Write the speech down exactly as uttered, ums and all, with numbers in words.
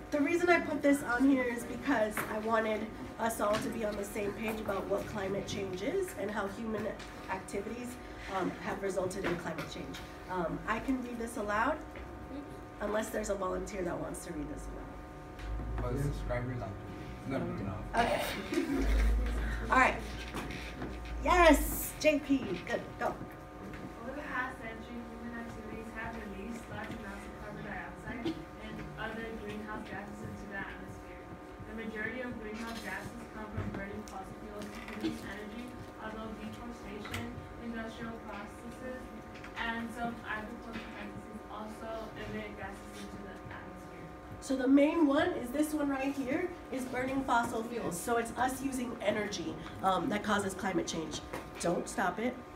the reason I put this on here is because I wanted us all to be on the same page about what climate change is and how human activities um, have resulted in climate change. Um, I can read this aloud, unless there's a volunteer that wants to read this aloud. Oh, the subscribers on. No, no, no. Okay. All right. Yes, J P, good, go. Over the past century, human activities have released large amounts of carbon dioxide and other greenhouse gases into the atmosphere. The majority of greenhouse gases come from burning fossil fuels to produce energy, although deforestation, industrial processes, and some agricultural practices also emit gases into the atmosphere. So the main one is this one right here, is burning fossil fuels. So it's us using energy um, that causes climate change. Don't stop it.